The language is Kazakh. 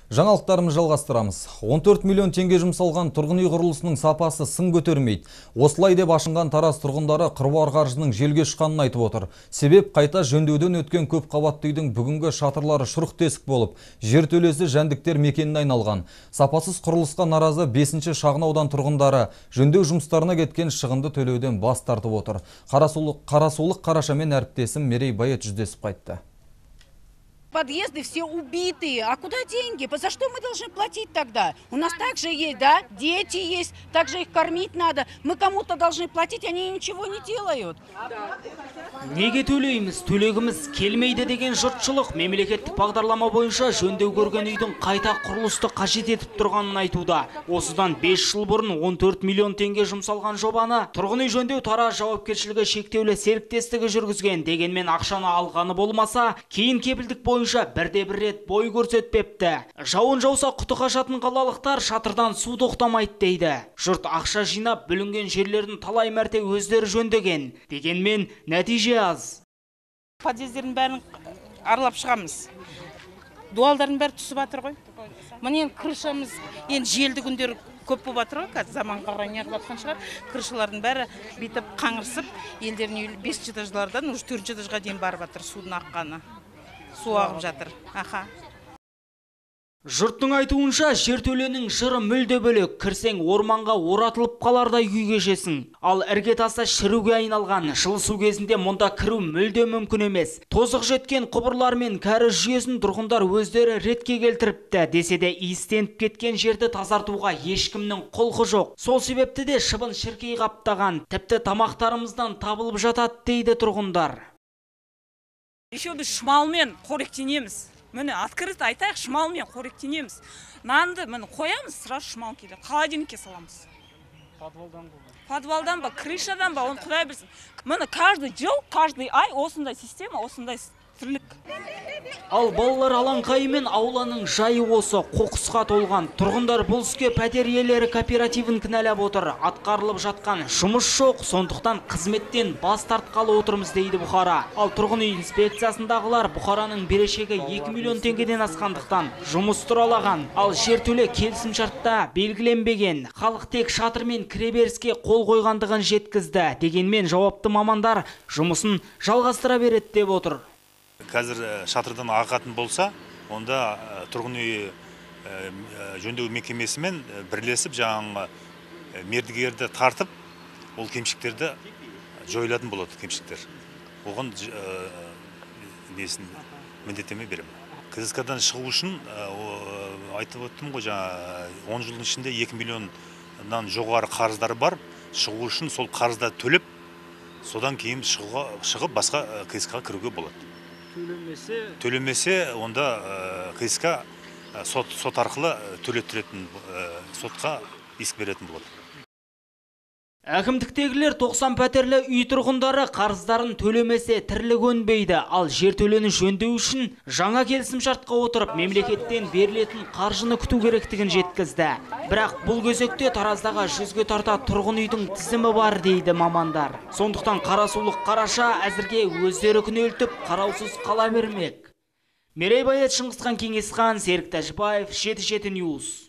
Жаңалықтарымыз жалғастырамыз. 14 миллион теңге жұмсалған тұрғын үй құрылысының сапасы сын көтермейді. Осылай деп ашынған Тараз тұрғындары қыруар қаржының желге ұшқанын айтып отыр. Себеп қайта жөндеуден өткен көп қабатты үйдің бүгінгі шатырлары шұрық тесік болып, жертөлесі жәндіктер мекеніне айналған. Сапасыз құрылысқа наразы 5-ші шағын аудан тұрғындары жөндеу жұмыстарына кеткен шығынды төлеуден бас тартып отыр. Қарасулық Қарашамен әріптесім Мерей Байет жүздесіп қайтты. Подъезды все убитые. А куда деньги? За что мы должны платить тогда? У нас также есть, да? Дети есть, также их кормить надо. Мы кому-то должны платить, они ничего не делают. Неге төлейміз, төлегіміз келмейді деген жұртшылық мемлекеттік бағдарлама бойынша жөндеу көрген үйдің қайта құрылысты қажет етіп тұрғанын айтуда. Осыдан 5 жыл бұрын 14 миллион теңге жұмсалған жобаны тұрғын үй жөндеу Тараз жауапкершілігі шектеулі серіктестігі жүргізген. Дегенмен ақшаны алғаны болмаса, кейін кепілдік бойынша бірде-бір рет бой көрсетпепті. Жауын жауса құты қашатын қалалықтар шатырдан су тоқтамайды дейді. Жұрт ақша жинап бүлінген жерлерін талай мәрте өздері жөндеген. Дегенмен нәтиже аз. Подъездердің бәрін аралап шығамыз. Дуалдардың бәрі түсіп жатыр ғой. Міне крышамыз енді желді күндер көп болып жатыр ғой, қазір заман қарай неғып жатқан шығар. Крышалардың бәрі битіп қаңырсып, елдердің 5 этаждардан уже 4 этажға дейін барып жатыр судың аққаны. Су ағып жатыр. Аха. Жұрттың айтуынша жертөленің жыры мүлде бөлек. Кірсең орманға оратылып қалардай күй кешесің. Ал іргетасы шіруге айналған. Жылы су кезінде мұнда кіру мүлде мүмкін емес. Тозық жеткен құбырлар мен кәріз жүйесін тұрғындар өздері ретке келтіріпті. Десе де иістеніп кеткен жерді тазартуға ешкімнің құлқы жоқ. Сол себепті де шыбын шіркей қаптаған. Тіпті тамақтарымыздан табылып жатады дейді тұрғындар. Еще біз шымалмен қоректенеміз. Міне открыто айтайық, шымалмен қоректенеміз. Нанды міне қоямыз, сразу шымал келеді. Холодильникке саламыз. Подвалдан ба, крышадан ба, оны құдай білсін. Міне каждый жыл, каждый ай осындай система, осындай тірлік. Ал балалар алаңқайымен ауланың жайы осы, қоқысқа толған. Тұрғындар бұл іске пәтер иелері кооперативін кінәлап отыр. Атқарылып жатқан жұмыс жоқ, сондықтан қызметтен бас тартқалы отырмыз дейді Бұхара. Ал тұрғын үй инспекциясындағылар Бұхараның берешегі 2 миллион теңгеден асқандықтан жұмыс тұралаған. Ал жертөле келісімшартта белгіленбеген. Халық тек шатыр мен кіреберіске қол қойғандығын жеткізді. Дегенмен жауапты мамандар жұмысын жалғастыра береді деп отыр. Қазір шатырдан ағатын болса, онда тұрғын үй жөндеу мекемесімен бірлесіп жаңағы мердігерді тартып, ол кемшіктерді жойылатын болады, кемшіктер. Оған міндеттеме беремін. КЗК-дан шығу үшін айтып өттім ғой, жаңа 10 жылдың ішінде 2 миллионнан жоғары қарыздары бар. Шығу үшін сол қарызды төлеп, содан кейін шығып басқа КЗК-ға кіруге болады. Төлемесе, онда КСК сот арқылы төлеттіретін, сотқа иск беретін болады. Әкімдіктегілер 90 пәтерлі үй тұрғындары қарыздарын төлемесе тірлік өнбейді. Ал жертөлені жөндеу үшін жаңа келісімшартқа отырып, мемлекеттен берілетін қаржыны күту керектігін жеткізді. Бірақ бұл кезекте Тараздағы 100-ге тарта тұрғын үйдің тізімі бар дейді мамандар. Сондықтан Қарасулық Қараша әзірге өздері күнелтіп, қараусыз қала бермек. Мерей Байет, Шыңғысхан Кеңесхан, Серік Тәжібаев, 7-7 News.